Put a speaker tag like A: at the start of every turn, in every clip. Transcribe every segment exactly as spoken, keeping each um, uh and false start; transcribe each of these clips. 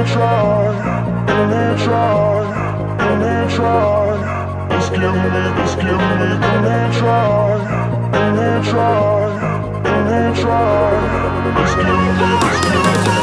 A: then try, and then try, and then try. It's killing me, it's killing me. And then try, and then try, and then try. It's killing me, it's killing me.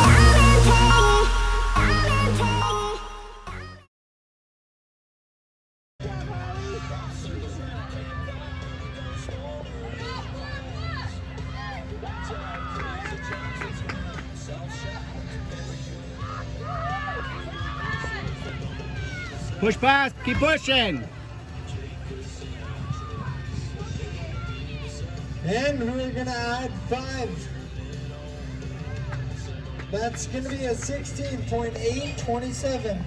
B: Push past, keep pushing.
C: And we're gonna add five. That's gonna be a sixteen point eight two seven.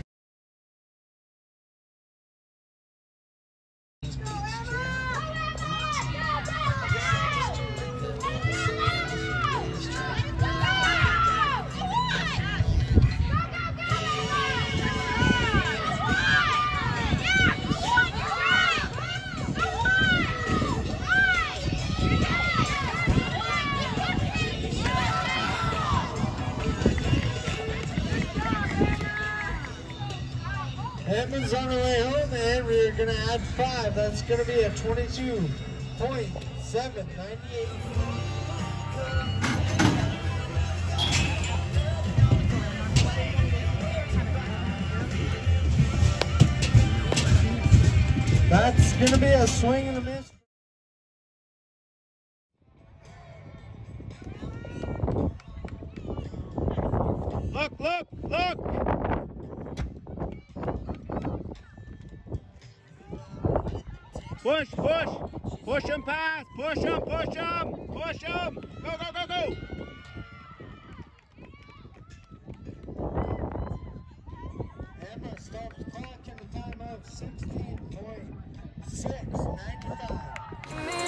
C: Edmund's on the way home, and we're going to add five. That's going to be a twenty-two point seven nine eight. That's going to be a swing and a miss.
B: Look, look, look! Push, push, push him past, push him, push him, push him. Go, go, go, go.
C: Emma stops clock in the time of sixteen point six nine five.